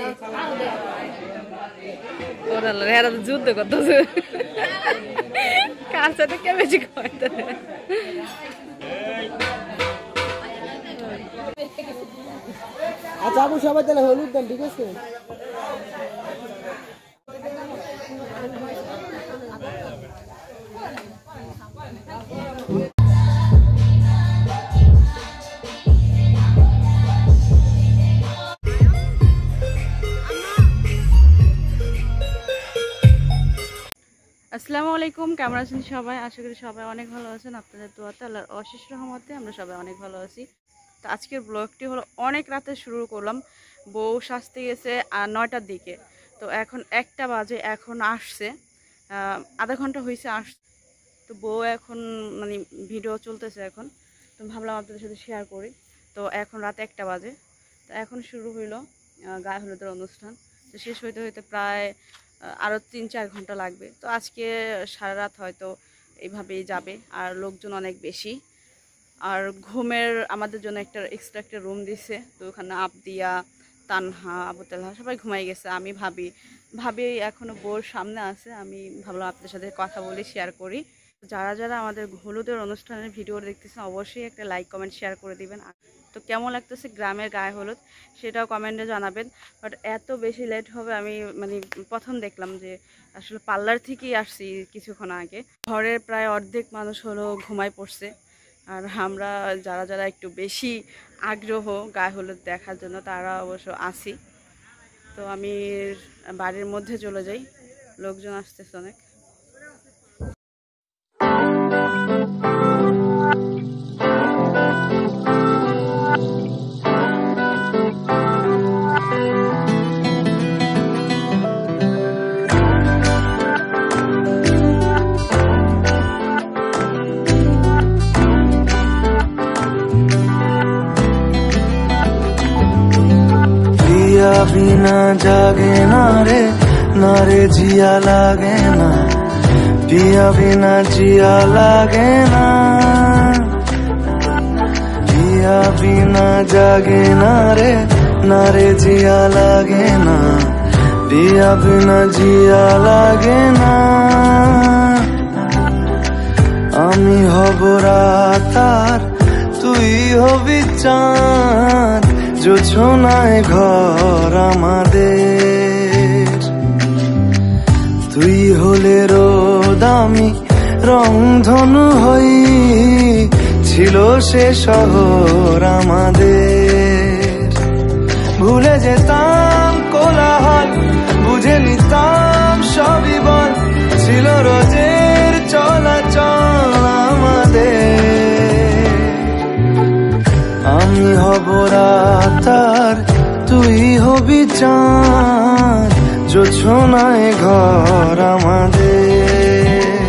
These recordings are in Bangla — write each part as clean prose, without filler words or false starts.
ওরা হেরা যুদ্ধ করতেছে কার সাথে কে বেশি খাওয়াইতে। আচ্ছা আপু সবাই তাহলে হলুদ দেন, ঠিক আছে? আসসালামু আলাইকুম, কেমন আছেন সবাই? আশা করি সবাই অনেক ভালো আছেন। আপনাদের দোয়াতে আল্লাহর অশেষ রহমতে আমরা সবাই অনেক ভালো আছি। তো আজকের ব্লগটি হলো অনেক রাতে শুরু করলাম। বউ সাজতে গেছে 9টার দিকে, তো এখন 1টা বাজে। এখন আসছে আধা ঘন্টা হয়েছে তো বউ এখন মানে ভিডিও চলতেছে এখন, তো ভাবলাম আপনাদের সাথে শেয়ার করি। তো এখন রাত 1টা বাজে, তো এখন শুরু হইলো গায়ে হলুদের অনুষ্ঠান। তো শেষ হইতে হইতে প্রায় আরও 3-4 ঘন্টা লাগবে। তো আজকে সারা রাত হয়তো এইভাবেই যাবে, আর লোকজন অনেক বেশি। আর ঘুমের আমাদের জন্য এক্সট্রা একটা রুম দিছে, তো ওখানে আবদিয়া, তানহা, আবু তালহা সবাই ঘুমাই গেছে। আমি ভাবি এখনও বোর সামনে আছে। আমি ভাবলাম আপনাদের সাথে কথা বলে শেয়ার করি। যারা যারা আমাদের হলুদের অনুষ্ঠানের ভিডিও দেখতেছেন অবশ্যই একটা লাইক কমেন্ট শেয়ার করে দিবেন। তো কেমন লাগতেছে গ্রামের গায়ে হলুদ সেটাও কমেন্টে জানাবেন। বাট এত বেশি লেট হবে আমি মানে প্রথম দেখলাম যে আসলে পার্লার থেকেই আসছি কিছুক্ষণ আগে। ঘরের প্রায় অর্ধেক মানুষ হলো ঘুমায় পড়ছে, আর আমরা যারা যারা একটু বেশি আগ্রহ গায়ে হলুদ দেখার জন্য তারা অবশ্য আসি। তো আমি বাড়ির মধ্যে চলে যাই, লোকজন আসতেছে অনেক। बिना जागे ना रे जिया लागे ना, पिया बिना जिया लागे ना। पिया बिना जागे ना रे जिया लागे ना, पिया बिना जिया लागे ना। आमी हब रात आर तुई हबि चाँद, জোছনায় ঘর আমাদের। তুই হলে রোদ আমি রংধনু হই, ছিল সে শহর আমাদের। ভুলে যেতাম কোলাহল, বুঝে নিতাম সবই বল, ছিল রোজের চলাচল আমাদের। আমি হব রাত আর তুই হবি চাঁদ, জোছনায় ঘর আমাদের।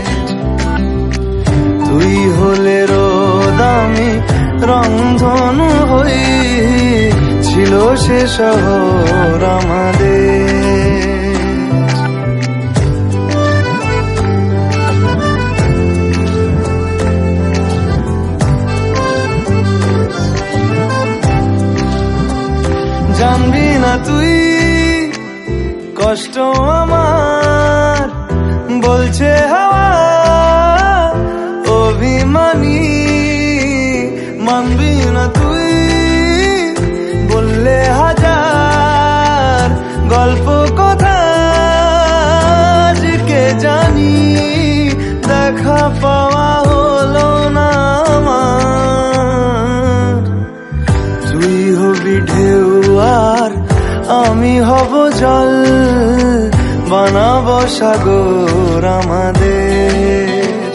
তুই হলে রোদ আমি রংধনু হই, ছিল সে শহর আমাদের। জানবি না তুই কষ্ট আমার, বলছে হাওয়া অভিমানী। মানবি না তুই বললে হাজার গল্প কথা, আজকে জানি দেখা পাওয়া হলো না আমার। তুই হবি ঢেউ আর আমি হব জল, বানাবো সাগর আমাদের।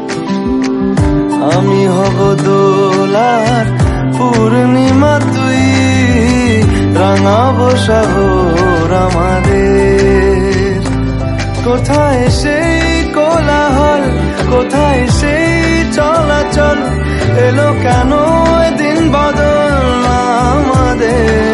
আমি হব দোলার পূর্ণিমা, তুই রাঙাবো শহর আমাদের। কোথায় সেই কোলাহল, কোথায় সেই চলাচল, এলো কেন দিন বদল আমাদের।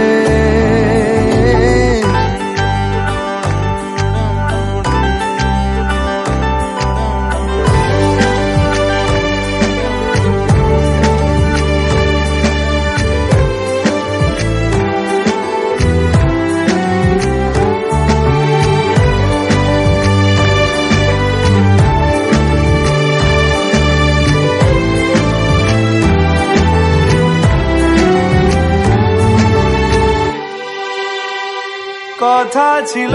কথা ছিল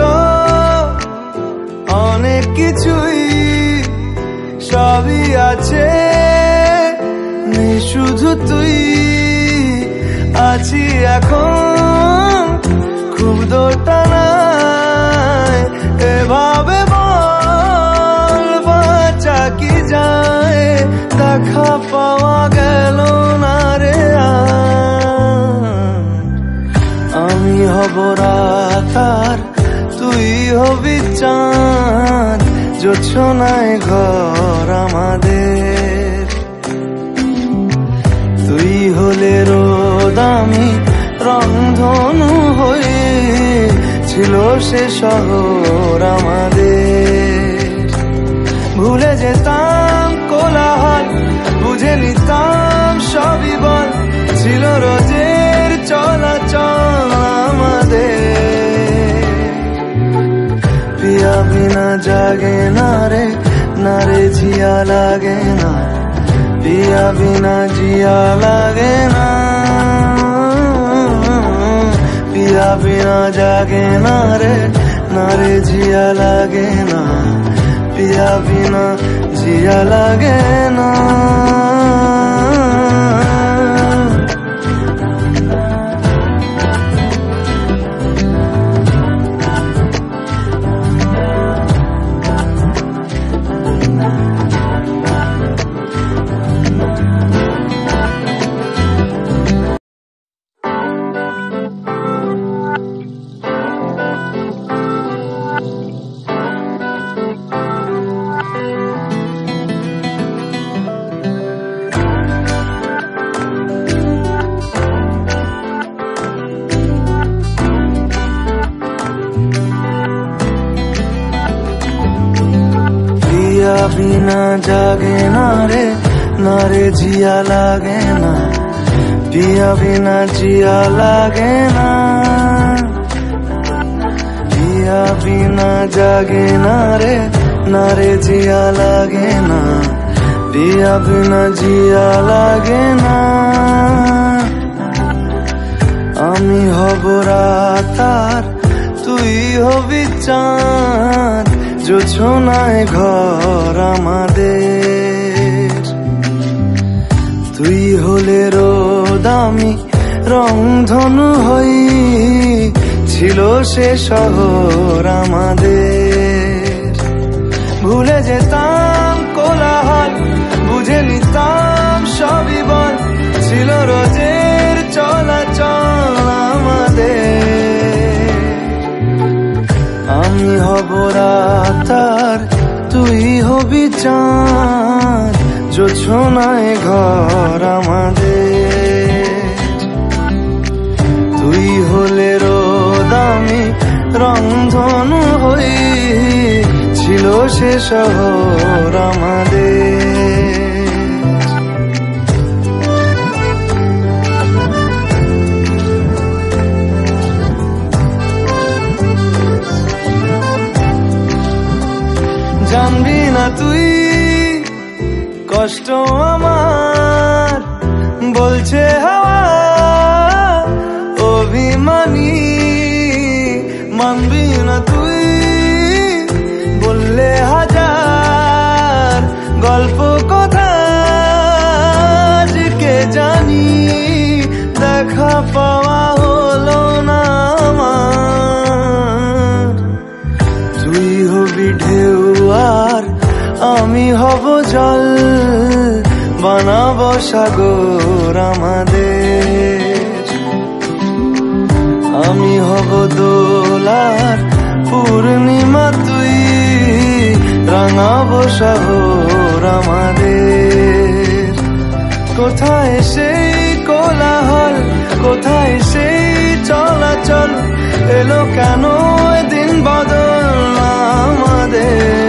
অনেক কিছুই, সবই আছে, নেই শুধু তুই। আছি এখন খুব দোটানায়, এভাবে বল বাঁচা কি যায়, দেখা পাওয়া গেল না রে। আমি হব রাত আর তুই হবি চাঁদ, জোছনায় ঘর আমাদের। তুই হলে রোদ, আমি রংধনু হয়ে, ছিল সে শহর আমাদের। ভুলে যেতাম কোলাহল, বুঝে নিতাম সবই বল, ছিল রোজের চলাচল আমাদের। পিয়া বিনা জাগে না রে, না রে জিয়া লাগে না, পিয়া বিনা জিয়া লাগে না। পিয়া বিনা জাগে না রে, না রে জিয়া লাগে না, পিয়া বিনা জিয়া লাগে না। पिया बिना जागे ना रे, ना रे जिया लागे ना, पिया बिना जिया लागे ना। पिया बिना जागे ना रे, ना रे जिया लागे ना, पिया बिना जिया लागे ना। আমি হব রাত আর তুই হবি চাঁদ, জোছনায় ঘর আমাদের। তুই হলে রোদ, আমি রংধনু হই, ছিল সে শহর আমাদের। ভুলে যেতাম কোলাহল, বুঝে নিতাম সবই বল, ছিল রোজের চলাচল আমাদের। আমি হব রাত আর তুই হবি চাঁদ, জোছনায় ঘর আমাদের। তুই হলে রোদ, আমি রংধনু হই, ছিল সে শহর আমাদের। জানবি না তুই কষ্ট আমার, বলছে হাওয়া অভিমানী। মানবি না তুই বললে হাজার গল্প কথা, আজকে জানি দেখা পাওয়া হলো না আমার। তুই হবি ঢেউ আর আমি হব জল, বানাবো সাগর আমাদের। আমি হব দোলার পূর্ণিমা, তুই রাঙাবো শহর আমাদের। কোথায় সেই কোলাহল, কোথায় সেই চলাচল, এলো কেন দিন বদল আমাদের।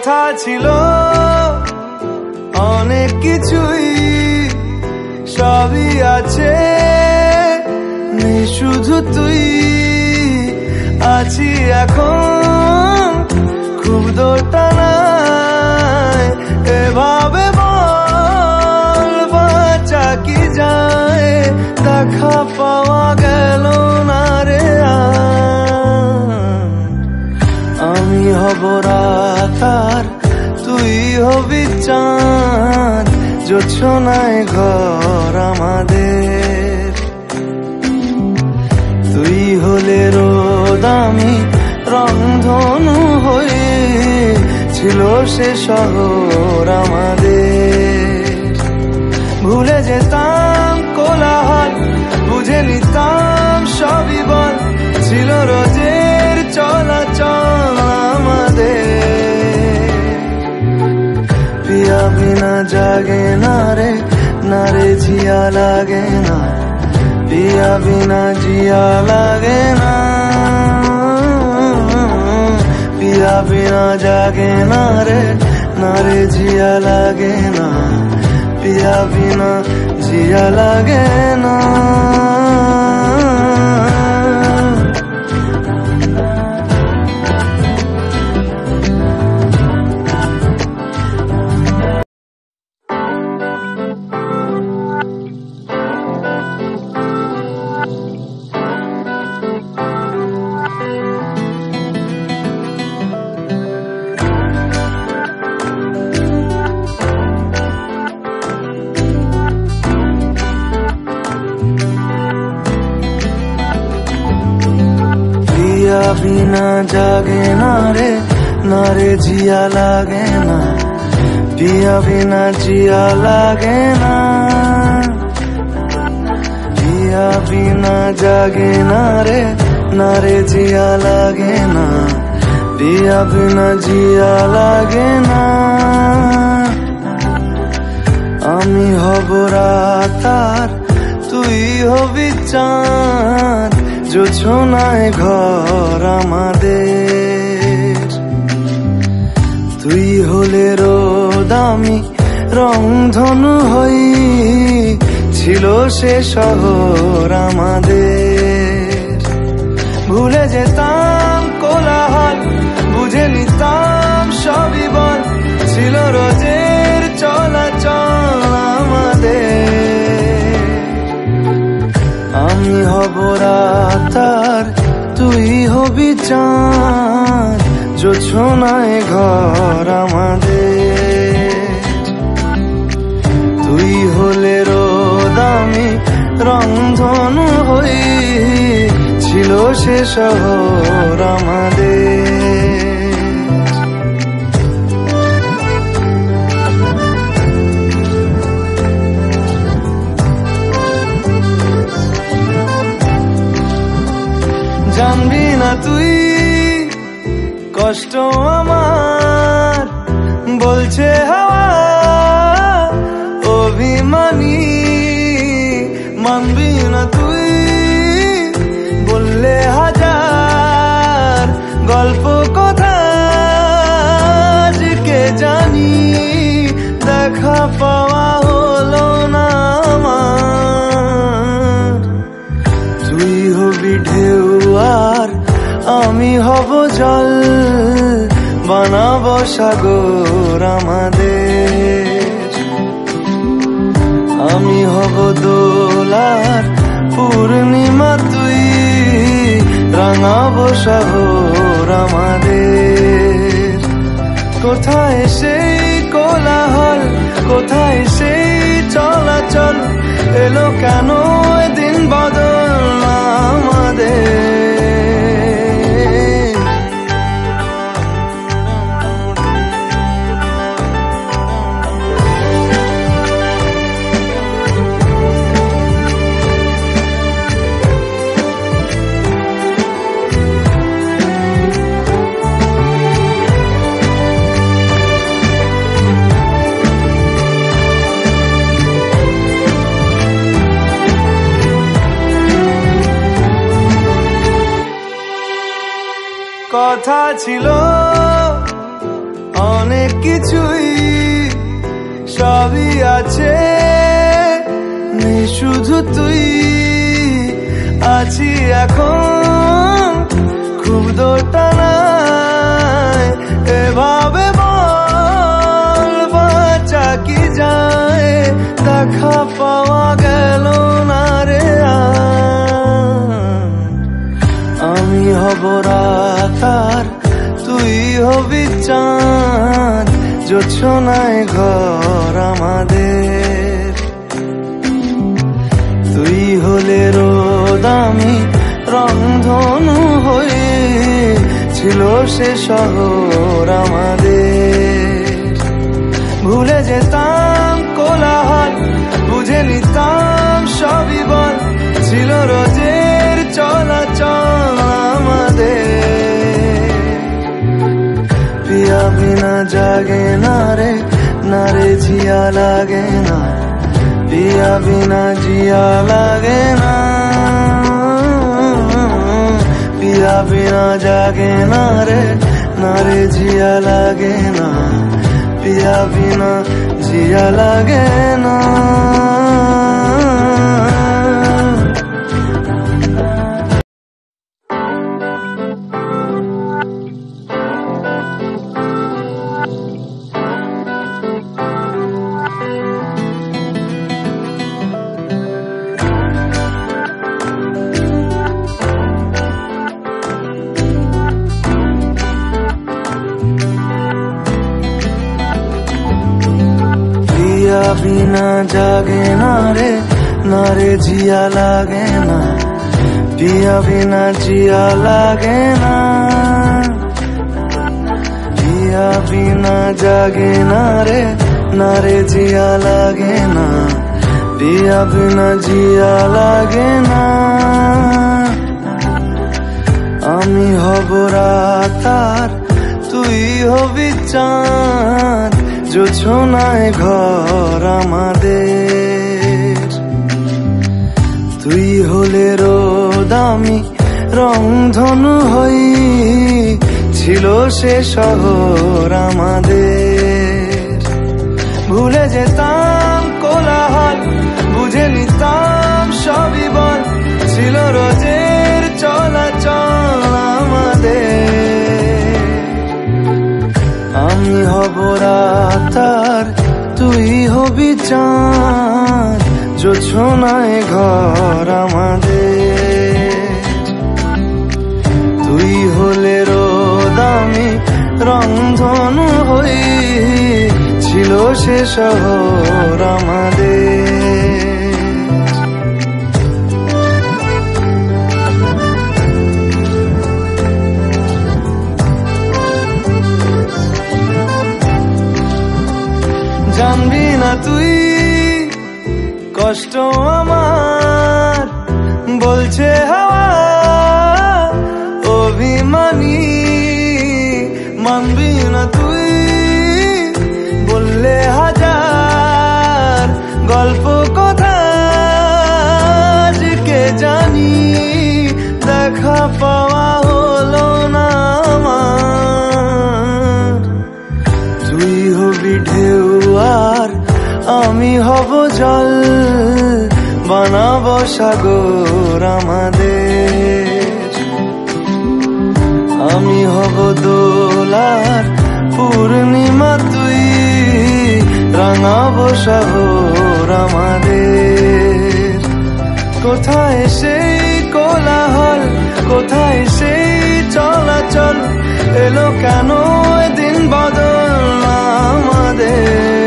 কথা ছিল অনেক কিছুই, সবই আছে নেই শুধু তুই। আছি এখন খুব দোটানায়, এভাবে বল বাঁচা কি যায়, দেখা পাওয়া গেল না রে আমি হব রাত আর তুই হবি চাঁদ, জোছনায় ঘর আমাদের। তুই হলে রোদ আমি রংধনু হয়ে, ছিল সে শহর আমাদের। ভুলে যেতাম কোলাহল, বুঝে নিতাম সবই বল, ছিল রোজের চলাচল আমাদের। পিয়া বিনা জাগে না রে জিয়া লাগে না, পিয়া বিনা জিয়া লাগে না, পিয়া বিনা জাগে না রে জিয়া লাগে না, পিয়া বিনা জিয়া লাগে না। पिया बिना जागे ना रे जिया लागे ना, पिया बिना जिया लागे ना, पिया बिना जागे ना रे जिया लागे ना, पिया बिना जिया लागे ना। আমি হব রাত আর তুই হবি চাঁদ, জোছনায় ঘর আমাদের। তুই হলে রোদ আমি রংধনু হই, ছিল সে শহর আমাদের। ভুলে যেতাম কোলাহল, বুঝে নিতাম সবই বল, ছিল রোজের চলাচল আমাদের। আমি হব রাত আর তুই হবি চাঁদ, জোছনায় ঘর আমাদের। তুই হলে রোদ আমি রংধনু হই, ছিল সে শহর আমাদের। জানবি না তুই কষ্ট আমার, বলছে হাওয়া অভিমানী। মানবি না তুই বললে হাজার গল্প কথা আজকে জানি, দেখা পাওয়া হলো না আমার। তুই হবি ঢেউ আর আমি হব জল, বানাবো সাগর আমাদের। আমি হব দোলার পূর্ণিমা তুই, রাঙাবো শহর আমাদের। কোথায় সেই কোলাহল, কোথায় সেই চলাচল, এলো কেন দিন বদল আমাদের। কথা ছিল অনেক কিছুই সবই আছে, নেই শুধু তুই। আছি এখন খুব দোটানায়, এভাবে বল বাঁচা কি যায়, দেখা পাওয়া গেল না রে আর। আমি হব রাত আর তুই হবি চাঁদ, জোছনায় ঘর আমাদের। তুই হলে রোদ আমি রংধনু হয়ে, ছিল সে শহর আমাদের। ভুলে যেতাম কোলাহল, বুঝে নিতাম সবই বল, ছিল রোজের চলাচল আমাদের। পিয়া বিনা জাগে না রে, না রে জিয়া লাগে না, পিয়া বিনা জিয়া লাগে না। পিয়া বিনা জাগে না রে, না রে জিয়া লাগে না, পিয়া বিনা জিয়া লাগে না। पिया बिना जागे ना रे, ना रे जिया लागे ना, पिया बिना जिया लागे ना। पिया बिना जागे ना रे, ना रे जिया लागे ना, पिया बिना जिया लागे ना। আমি হব রাত আর তুই হবি চাঁদ, জোছনায় ঘর আমাদের। তুই হলে রোদ আমি রংধনু হই, ছিল সে শহর আমাদের। ভুলে যেতাম কোলাহল, বুঝে নিতাম সবই বল, ছিল রোজের চলাচল আমাদের। আমি হব রাত আর তুই হবি চাঁদ, জোছনায় ঘর আমাদের। তুই হলে রোদ আমি রংধনু হই, ছিল সে শহর আমাদের। জানবি না তুই কষ্ট আমার, বলছে হাওয়া অভিমানী। মানবি না তুই বললে হাজার গল্প কথা, আজকে জানি দেখা পাওয়া হলো না আমার। তুই হবি ঢেউ আর আমি হব জল, বানাবো সাগর আমাদের। আমি হব দোলার পূর্ণিমা, তুই রাঙাবো শহর আমাদের। কোথায় সেই কোলাহল, কোথায় সেই চলাচল, এলো কেন দিন বদল আমাদের।